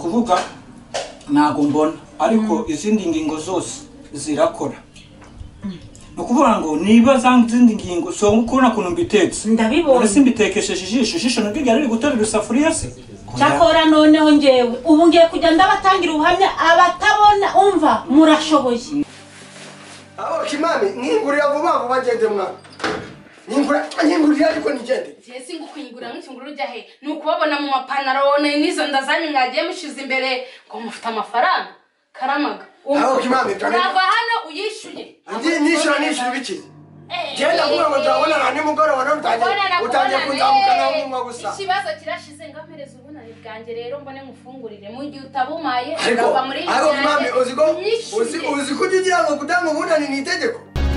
kuvuga ntago mbona ariko izindi ngingo zose zirakora nukuvuga ngo niba zindi ngingo so ukubona kuntu mbitetse ndabibona simbitekesheje ijisho nabyo ryari gutorera isafuriya se cyakora noneho ngewe ubu ngiye kujya ndabatangira ubuhamya abatabona umva murashoboye aho kimami nkingurira vuba bagende mwana nkingurira ariko nigende Jesi ngukwingura nk'ikinguru rujya he nukubabona mu mapanaro n'izo ndazanye mwagiye mushize imbere ngo mufite amafaranga karamaga aho kimami urava hano uyishuye nishyura biki genda kuba ngo ndabona na nimugoroba none utangiye kunzamukana n'umwa gusa ikibazo kirashize ngapereza ubunani bwanjye rero mbone ngufungurire mu gihe utabumaye ngava muri aho kimami uzi ko ugira ngo kudanga ubunani ni itegeko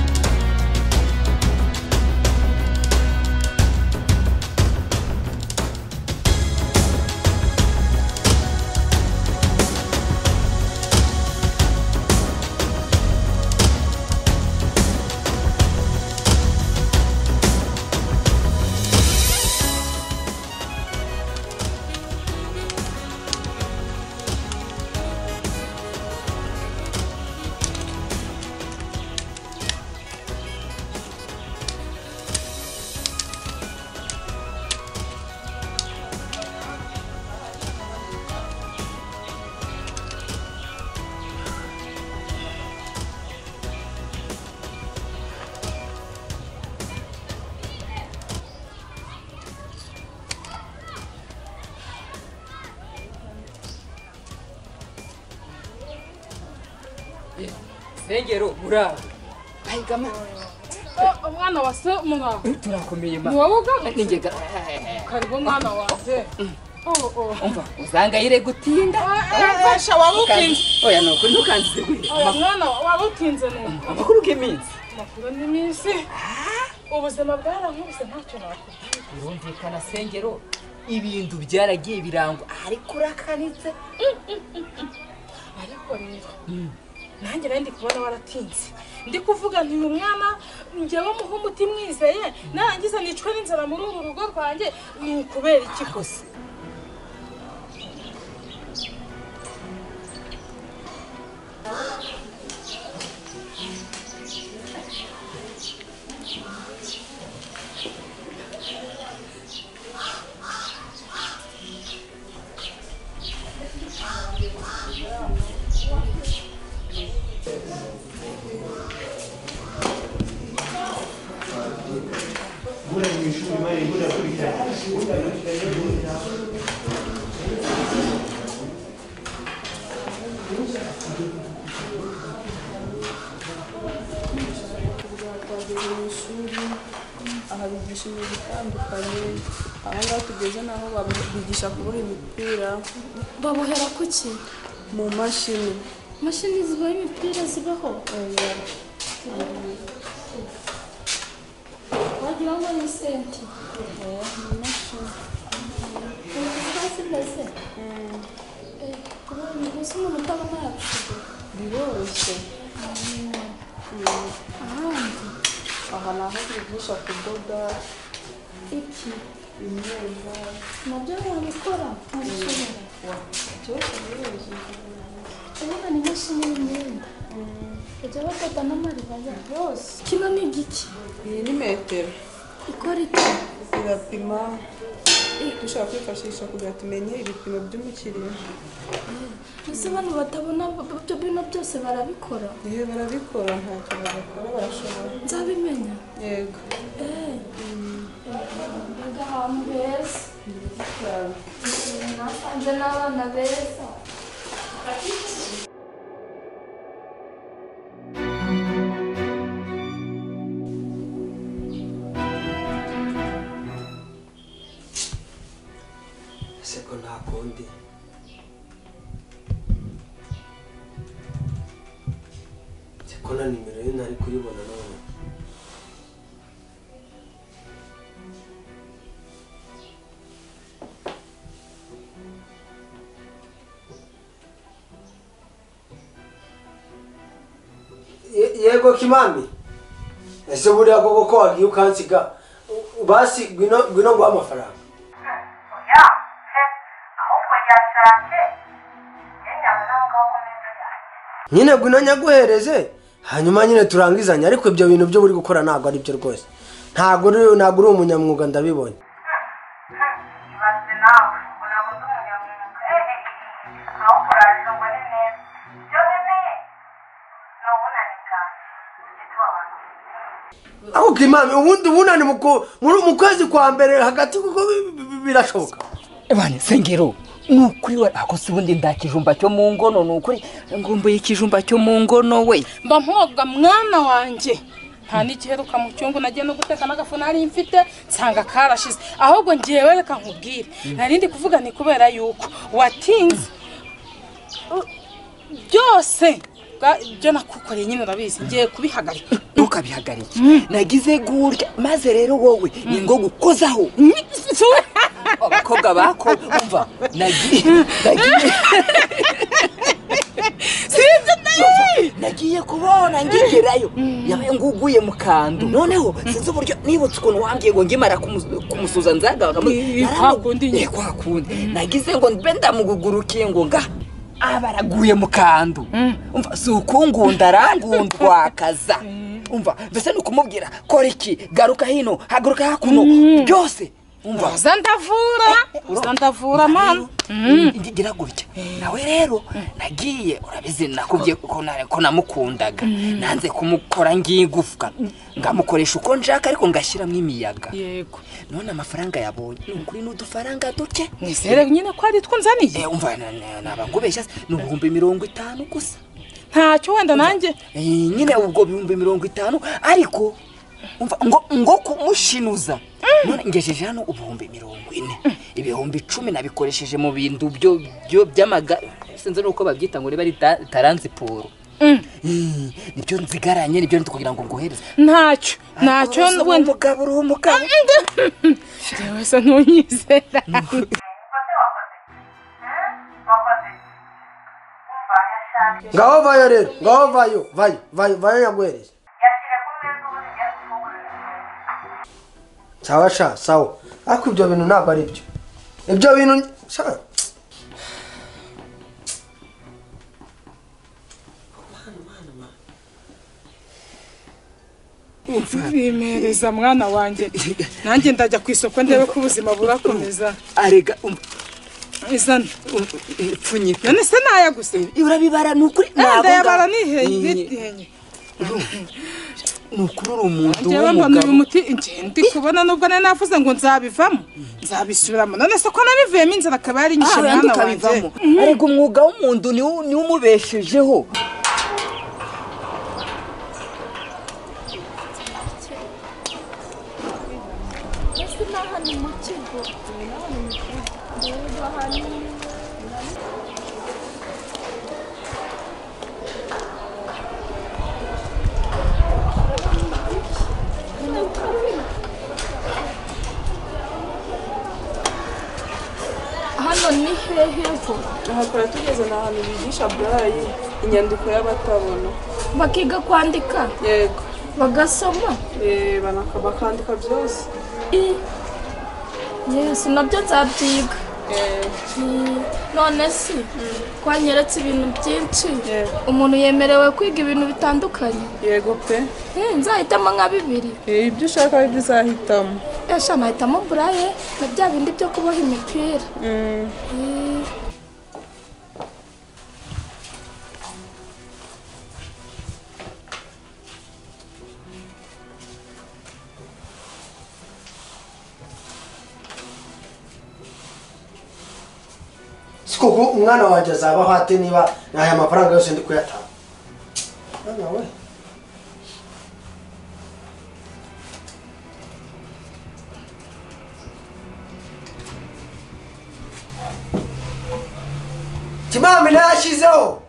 Sengero mura ayigama umwana wase mura turakomeye ma woga ningega karibu mwana wase umva uzanga ire gutinda fasha wabukinze oya nuko ntukanze mwana wabukinze no amakuru k'iminsi makuru n'iminsi ubuzima bwarankubise ntacyo nakubwira urumvikana Sengero ibintu byaragiye birangwa ariko urakanitse ariko rero nanjye ndi kubona waratinze ndi kuvuga nti umwana njyewe muha umuti mwizeye narangiza nicwe n'inzara muri uru rugo rwanjye ni ukubera iki kose ahabigisha ibintu bitandukanye ahangaha tugeze naho babigisha kuboha imipira babohera kuki mu mashini zibaho imipira zibaho wagira ngo ni senti mu mashini hasi mbese kubona gusa umuntu utabona yabishobora biroroshye ahandi aha naho bigisha kudoda iki imyenda nabyo wabikora ntabishobora byose biroroshye ubona ni imashini y'imyenda ujya badoda n'amaribaya byose kino ni igiki iyi ni metero ikora iki irapima dushobora kwifashisha kugira tumenye ibipimo by'umukiriya ese bano batabona ibyo bintu byose barabikora iyo barabikora ntacyo bagakora barashobora nzabimenya yego mbega ahantu heza nasanze n'abana beza seko nta kundi seko na nimero ye ntari kuyibona none yego Kimami ese buriya koko ko wagiye ukansiga basi ngwino nguha amafaranga oya ahubwo yashatse nyine gwino nyaguhereze hanyuma nyine turangizanya ariko ibyo bintu byo buri gukora ntabwo ari byo rwose ntabwo uri umunyamwuga ndabibonye aho kimami ubundi bunani mu kwezi kwa mbere hagati kuko birashoboka bane sengero nukuri we ako sibundi ndakijumba cyo mu ngono nukuri ngumbuye ikijumba cyo mu ngono we mba mpoga mwana wanje nta n'igiheruka mu cyungu nagiye no guteka n'agafu nari mfite nsanga karashize ahubwo ngiyewe reka nkubwire narindi kuvuga ni kubera yuko watinze byose byo nakukoreye nyine urabizi ngiye kubihagarika ntukabihagarike nagize gurya maze rero wowe ni ngo gukozaho abakobwa bako umva nagiye nagiye kubona ngigerayo yabaye nguguye mu kandu noneho sinzi uburyo nibutse ukuntu wambwiye ngo ngimara kumusuza nzaga kwakundi nagize ngo mbe ndamugugurukiye ngo nga abaraguye mu kandu umva si ukungunda arangundwa kaza umva mbese nukumubwira kora iki garuka hino haguruka hakuno byose umva ndavura mama ngira gutya nawe rero nagiye urabizi nakubye ko namukundaga nanze kumukora ngigufwa ngamukoresha uko njaka ariko ngashyiramo imiyaga yego none amafaranga yabonye nukuri n'udufaranga duke nisere nyine ko ari twunzaniye umva nabangubeshya ni 50 gusa ntacyo wenda nanjye nyine ubwo 50 ariko umva ngo kumushinuza none ngejeje hano 40 ibihumbi 10 nabikoresheje mu bintu byo byamaga sinzi nuko babyita ngo bari transport nibyo nzigaranye nibyo ndikugira ngo ngohereze ntacyo wenda umugabo umugabo yewe se ntunyizera ngaho vayo rero ngaho vayo yaguhereze sawa sawa ariko ibyo bintu ntabwo ari byo ibyo bintu bimereza mwana wanjye nanjye ndajya ku isoko ndebe ko ubuzima burakomeza arega izana pfunyika none se naya gusa urabibara nukuri ndayabara nihenye nukurura umuntu w'umugabo umuti ndi kubona nubwo nari navuze ngo nzabivamo nzabisubiramo none se ko nabivuyemo inzara akaba yari nyishe mwana wanjye arega umwuga w'umuntu ni umubeshejeho hano ni hehe ho aha twari tugeze n'ahantu bigisha burayi inyandiko y'abatabona bakiga kwandika yego bagasoma bakandika byose yesu nabyo nzabyiga none si twanyeretse ibintu byinshi umuntu yemerewe kwiga ibintu bitandukanye yego pe nzahitamo nka 2 ibyo ushaka ari byo uzahitamo esha nahitamo buraye na bya bindi byo kuboha imipira koko umwana wanjye azabaho ate niba n'aya mafaranga yose ndi kuyatanga nawe kimami nayashyizeho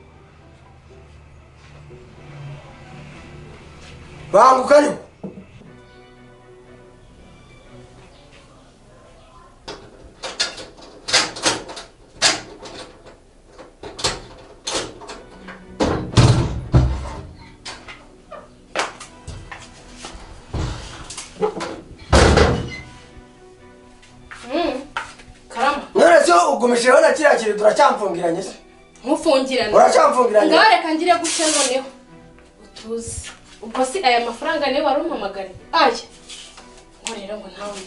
banguka ariko ugumishijeho na kiriya kintu turacyamfungiranye se nkufungirana uracyamfungirana ngaho reka ngire gutya noneho utuze ubwo si aya mafaranga niyo wari umpamagare aya ngo rero ngo ntawe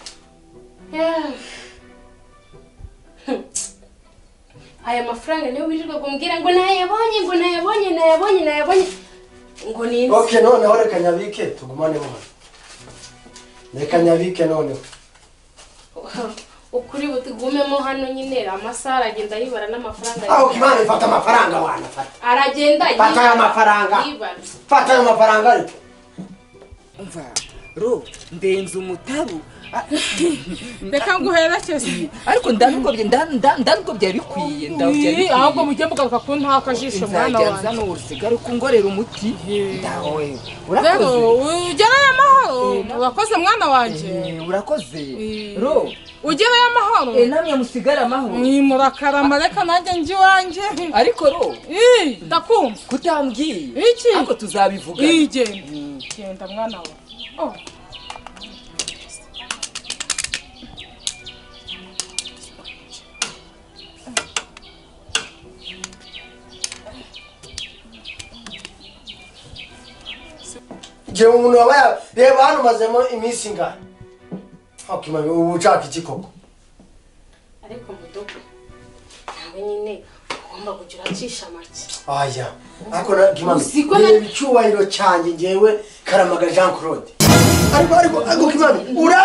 aya mafaranga niyo wirirwa kumbwira ngo nayabonye ngo ni okay noneho reka nyabike tugumane hano reka nyabike noneho ukuri butugumemo hano nyine amasaha aragenda yibara n'amafaranga aho kimana ifata amafaranga wana fata aragenda fata aya mafaranga fata aya mafaranga ariko umva ro ndenze umutaru reka nguherekeze ariko ndanubwo byari bikwiye ndawugiye ahubwo mujye mugaruka ku ntaka jisho mwana wanjye nzajya usigare kungorera umuti ndawe rero ugerayo amahoro urakoze mwana wanjye urakoze ro ugerayo amahoro namwe musigare amahoro murakarama reka nanjye njye iwanjye ariko ro ndakumva kutambwiye iki ariko tuzabivuga genda mwana wawe igihe umuntu waba reba hano mazemo iminsi ingana hakimanye ubu ushaka iki koko ariko mudogo nawe nyine ugomba kugira acisha make aya ariko na kimame reba icyubahiro cyanjye ngewe Karamaga Jean Claude ariko kimame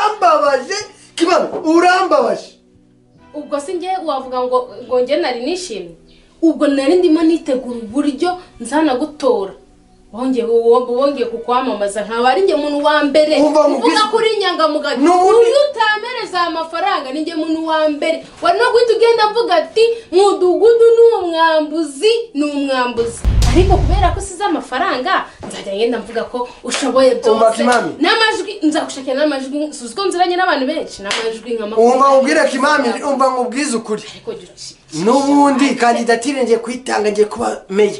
urambabaje ubwo si njye wavuga ngo njye nari nishimye ubwo nari ndimo nitegura uburyo nzanagutora wongeye kukwamamaza nkaba ari njye muntu wa mbere uvuga kuri inyangamugayo uyu utamereza amafaranga ni njye muntu wa mbere wari no guhita ugenda mvuga ati mudugudu ni umwambuzi ariko kubera ko usize amafaranga nzajya ngenda mvuga ko ushoboye byose n'amajwi nzagushakira n'amajwi suzi ko nziranye n'abantu benshi n'amajwi nka ubwire kimami ubwize ukuri n'ubundi kandidatire ngiye kuyitanga ngiye kuba meya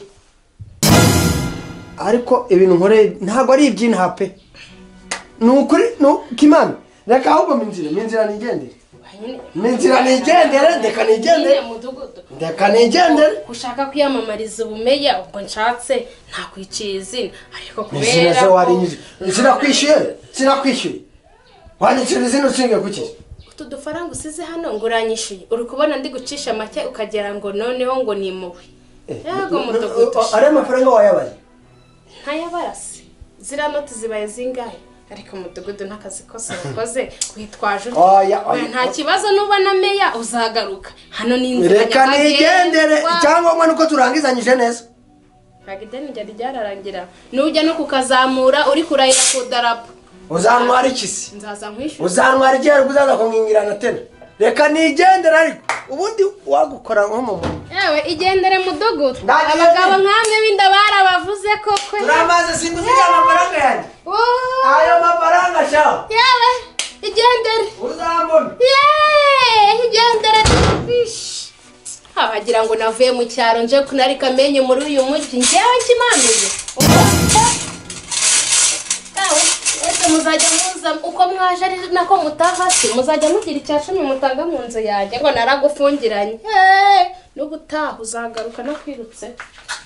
ariko ibintu nkore ntabwo ari iby'inha pe ni ukuri kimami reka ahubwo minzira nigendere ndeka nigendere ushaka kwiyamamariza ubumeya ubwo nshatse ntakwiciye izina ariko kubera sinakwishyuye wanyicira izina ushingiye kuki utu dufaranga usize hano ngo uranyishyuye uri kubona ndi gucisha make ukagera ngo noneho ngo ni mubi yego mudugudu ariya mafaranga wayabaye ntayabarase ziriya noti zibaye zingahe ariko mudugudu n'akazi kose wakoze witwaje nta kibazo nuba na meya uzagaruka hano ni inzira reka nigendere icyangombwa nuko turangizanyije neza bagideni ryari ryararangira nujya no kukazamura uri kurahira ku darapo uzantwara ikisi nzaza nkwishyura uzantwara igihe uzaza kumwingirana tena reka nigendere ariko ubundi wagukora nko mu yewe igendere mudugudu abagabo nkamwe binda barabavuze koko turamaze singuziga amafaranga yanjye ayo mafaranga shaho yewe igendere uzambona igendere abagira ngo navuye mu cyaro nje kunari kamenye muri uyu mujyi njyewe kimamiye muzajya muza uko mwaje ari nako mutahasi muzajya mugira icyacumi mutanga mu nzu yanjye ngo naragufungiranye n'ubutaha uzagaruka nakwirutse